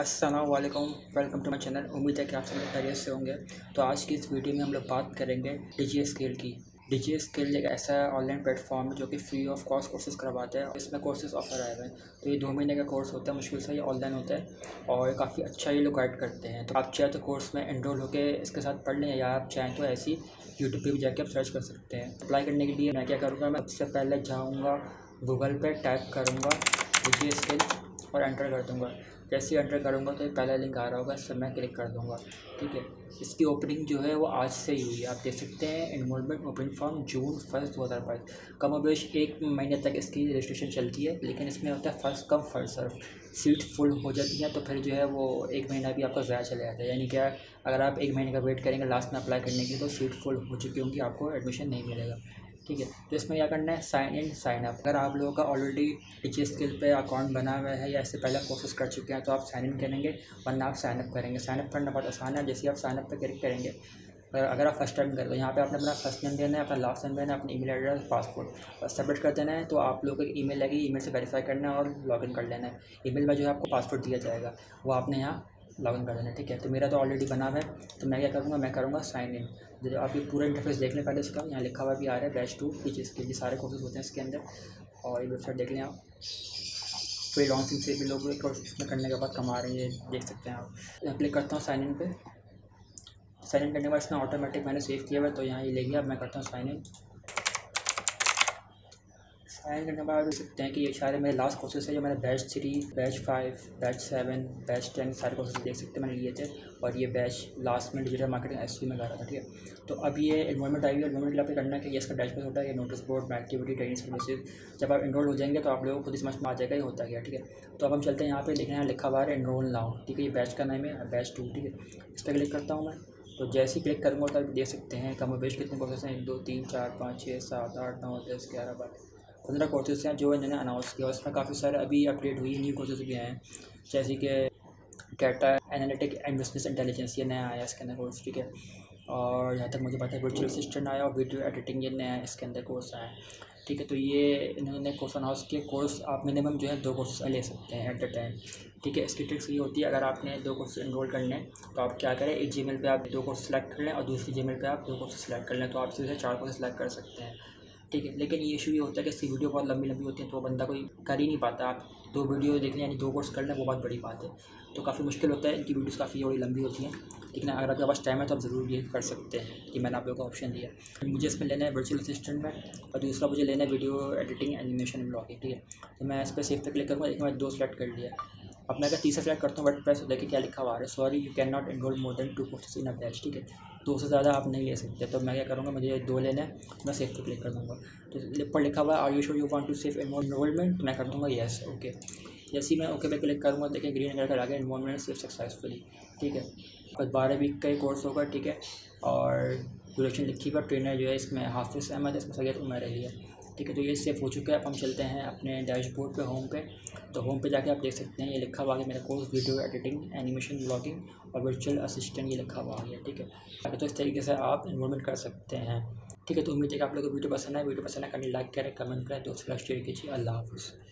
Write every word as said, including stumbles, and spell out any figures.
अस्सलाम वालेकुम, welcome to my channel. उम्मीद है कि आप सब लोग खैरियत से होंगे। तो आज की इस वीडियो में हम लोग बात करेंगे डीजी स्केल की। डीजी स्केल एक ऐसा ऑनलाइन प्लेटफॉर्म है जो कि फ्री ऑफ कॉस्ट कोर्सेज करवाता है। इसमें कोर्सेज ऑफर आए हुए हैं। तो ये दो महीने का कोर्स होता है, मुश्किल से ये ऑनलाइन होता है और काफ़ी अच्छा ये लोग गाइड करते हैं। तो आप चाहे तो कोर्स में एनरोल होकर इसके साथ पढ़ लें, या आप चाहें तो ऐसी यूट्यूब पर भी जाके आप सर्च कर सकते हैं। अप्लाई करने के लिए मैं क्या करूँगा, मैं सबसे पहले जाऊँगा गूगल पर, टाइप करूँगा डीजी स्केल और एंटर कर दूँगा। जैसे ही एंटर करूँगा तो ये पहला लिंक आ रहा होगा, इस पर मैं क्लिक कर दूँगा। ठीक है, इसकी ओपनिंग जो है वो आज से ही हुई है। आप देख सकते हैं enrollment opening form June first दो हज़ार बाईस। कम बेश एक महीने तक इसकी रजिस्ट्रेशन चलती है, लेकिन इसमें होता है first come first serve. Seat full हो जाती है तो फिर जो है वो एक महीना भी आपका ज़्यादा चले जाता है। यानी क्या, अगर आप एक महीने का वेट करेंगे लास्ट में अप्लाई करने की तो सीट फुल हो चुकी होंगी, आपको एडमिशन नहीं मिलेगा। ठीक है, तो इसमें क्या करना है, साइन इन साइन अप। अगर आप लोगों का ऑलरेडी डीजी स्केल पे अकाउंट बना हुआ है या इससे पहले कोर्सेज कर चुके हैं तो आप साइन इन करेंगे, वरना आप साइन अप करेंगे। साइन अप करना बहुत आसान है। जैसे आप साइन अप पे क्लिक करेंगे, अगर आप फर्स्ट टाइम करें, यहाँ पे आपने अपना फर्स्ट नेम देना है, अपना लास्ट नेम देना है, अपनी ईमेल एड्रेस, पासपोर्ट सबमिट कर देना है। तो आप लोगों को ईमेल लगेगी, ईमेल से वेरीफाई करना है और लॉगिन कर लेना है। ईमेल में जो है आपको पासपोर्ट दिया जाएगा, वो आपने यहाँ लॉगिन कर देना है। ठीक है, तो मेरा तो ऑलरेडी बना हुआ है, तो मैं क्या करूँगा, मैं करूँगा साइन इन। जब आप ये पूरा इंटरफेस देख लें पहले इसका, यहाँ लिखा हुआ भी आ रहा है बैच टू डीजी स्केल। ये सारे कोर्सेज होते हैं इसके अंदर, और ये वेबसाइट देख लें आप। फ्री लॉन्चिंग से भी लोग इसमें करने के बाद कमा रहे हैं, ये देख सकते हैं आप। यहाँ क्लिक करता हूँ साइन इन पे। साइन इन करने के बाद इसमें ऑटोमेटिक मैंने सेव किया हुआ है, तो यहाँ ये ले गया। अब मैं करता हूँ साइन इन। साइन करने के बाद देख सकते हैं कि ये सारे मेरे लास्ट कोर्सेज है, जो मैंने batch three, batch five, batch seven, batch ten सारे कोर्सेज देख सकते हैं मैंने लिए थे। और ये बैच लास्ट में डिजिटल मार्केटिंग एस सी में कर रहा था। ठीक है, तो अब ये एनरोलमेंट आई है। एनरोलमेंट के लिए आपको करना है कि ये इसका डैशबोर्ड होता है, ये नोटिस बोर्ड में एक्टिविटी ट्रेनिंग सर्विसेज। जब आप एनरोल हो जाएंगे तो आप लोगों को खुद ही समझ में आ जाएगा ये होता गया। ठीक है, तो अब हम चलते हैं यहाँ पे, लिखना है लिखा हुआ है एनरोल नाउ। ठीक है, ये बैच का नाम है बैच टू। ठीक है, इस पर क्लिक करता हूँ मैं। तो जैसे ही क्लिक करूँगा तो देख सकते हैं कम बेश कितने कोर्सेज हैं, एक दो तीन चार पाँच छः सात आठ नौ दस ग्यारह बारह पंद्रह कोर्सेज हैं जो इन्होंने अनाउंस किया। और इसमें काफ़ी सारे अभी अपडेट हुई न्यू कोर्सेज भी आए हैं, जैसे कि data analytic and business intelligence, ये नया आया इसके अंदर कोर्स। ठीक है, और यहाँ तक मुझे पता है वर्चुअल असिस्टेंट आया और वीडियो एडिटिंग, ये नया इसके अंदर कोर्स आया। ठीक है, तो ये इन्होंने कोर्स अनाउंस किए। कोर्स आप मिनिमम जो है दो कोर्सेज ले सकते हैं एट द टाइम। ठीक है, इसकी ट्रिक्स ये होती है, अगर आपने दो कोर्स इनरोल करने हैं तो आप क्या करें, एक जीमेल पे आप दो कोर्स सेलेक्ट कर लें और दूसरी जीमेल पे आप दो कोर्स सेलेक्ट कर लें, तो आप सीधे चार कोर्स सेलेक्ट कर सकते हैं। ठीक है, लेकिन ये इशू ये होता है कि इसकी वीडियो बहुत लंबी लंबी होती है, तो वो बंदा कोई कर ही नहीं पाता। आप दो वीडियो देखने यानी दो कोर्स कर लें, वो बहुत बड़ी बात है। तो काफ़ी मुश्किल होता है, इनकी वीडियोस काफ़ी बड़ी लंबी होती हैं। लेकिन अगर आपके पास टाइम है तो आप ज़रूर ये कर सकते हैं कि मैंने आप लोगों को ऑप्शन दिया। मुझे इसमें लेना है वर्चुअल असिस्टेंट में, और दूसरा मुझे लेना है वीडियो एडिटिंग एनिमेशन ब्लॉगिंग। ठीक है, तो मैं इस पर सेव पे क्लिक करूँगा। लेकिन मैं दो सेलेक्ट कर लिया। अब मैं अगर तीसरा सेलेक्ट करता हूँ वर्डप्रेस, देखिए क्या लिखा हुआ है, sorry you can not enrol more than two courses in a batch. ठीक है, दो से ज़्यादा आप नहीं ले सकते। तो मैं क्या करूँगा, मुझे दो लेना है, मैं सेव पे क्लिक कर दूँगा। तो ऊपर लिखा हुआ है are you sure you want to save enrollment, मैं कर दूँगा येस ओके। जैसे ही मैं ओके पे क्लिक करूँगा, देखिए ग्रीन कलर का आ गया एनरोलमेंट सेव सक्सेसफुली। ठीक है, और बारह वीक का ही कोर्स होगा। ठीक है, और ड्यूरेशन लिखी हुआ, ट्रेनर जो है इसमें हाफिज़ अहमद है, इसमें सैयद उमर अली है। ठीक है, तो ये सेव हो चुका है। अब हम चलते हैं अपने डैशबोर्ड पे, होम पे। तो होम पे जाके आप देख सकते हैं ये लिखा हुआ है मेरा course video editing animation blogging और वर्चुअल असिस्टेंट, ये लिखा हुआ है। ठीक है, तो इस तरीके से आप एनरोलमेंट कर सकते हैं। ठीक है, तो उम्मीद है कि आप लोगों को वीडियो पसंद है। वीडियो पसंद है करनी लाइक करें, कमेंट करें, दोस्तों के साथ शेयर कीजिए। अल्लाह हाफ़िज़।